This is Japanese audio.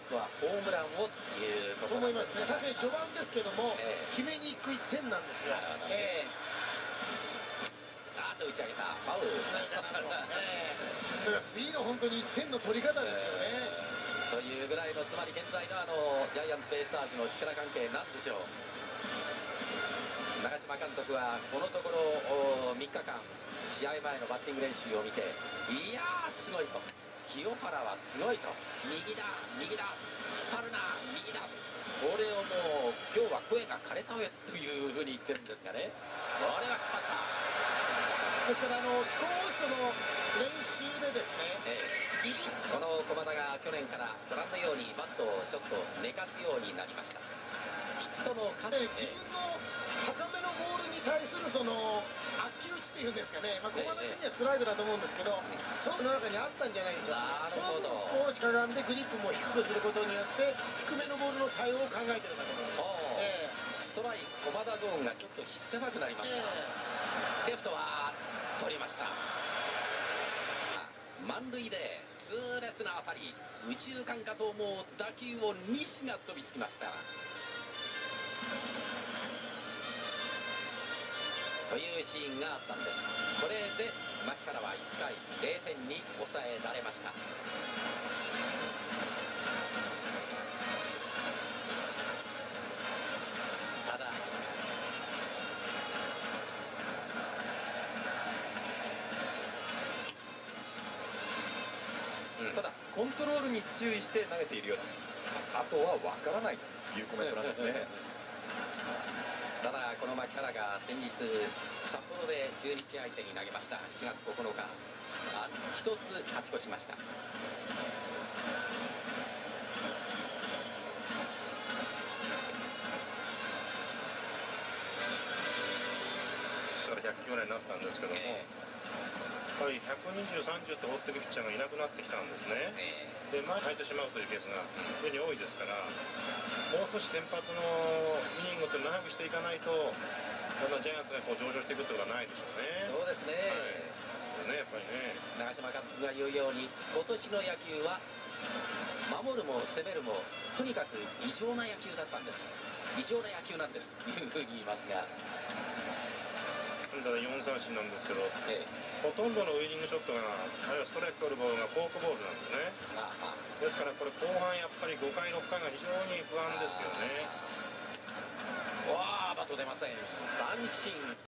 ストはホームランをということと思いますね。 なんですが、 確かに序盤ですけども、決めに行く1点なんですよ。 と打ち上げたファウル次の本当に1点の取り方ですよね。 というぐらいの、つまり現在のジャイアンツベイスターズの力関係なんでしょう。長嶋監督はこのところ3日間試合前のバッティング練習を見て、いやーすごいと、清原はすごいと、右だ右だ引っ張るな右だ、これをもう今日は声が枯れたよというふうに言ってるんですがね、これは引っ張った。 ですから少しその練習でですね、 この駒田が去年からご覧のようにバットをちょっと寝かすようになりました。ヒットの数で自分の高めのボールに対するその悪球打ちっていうんですかね、駒田的にはスライドだと思うんですけど、その中にあったんじゃないでしょうか。 なるほど。 その分少しかがんでグリップも低くすることによって低めのボールの対応を考えてるかと思います。 ストライク駒田ゾーンがちょっと狭くなりました。レフトは取りました。満塁で痛烈な当たり、右中間かと思う打球を西が飛びつきました。というシーンがあったんです。これで牧原は1回0点に抑えられました。ただコントロールに注意して投げているような、あとは分からないというコメントなんですね。 ただこの牧原が先日札幌で中日相手に投げました。4月9日一つ勝ち越しました。 100球ぐらいになったんですけども、やっぱり120、30って放っていくピッチャーがいなくなってきたんですね。で、前に入ってしまうというケースが非常に多いですから、もう少し先発のイニングって長くしていかないと、だんだんジャイアンツがこう上昇していくってことはないでしょうね。 そうですね。 やっぱりね、 長嶋監督が言うように、今年の野球は守るも攻めるもとにかく異常な野球だったんです。異常な野球なんですというふうに言いますが、 だから4三振なんですけど、ほとんどのウイニングショットが、あるいはストライク取るボールがフォークボールなんですね。ですからこれ後半やっぱり5回6回が非常に不安ですよね。 バット出ません。三振。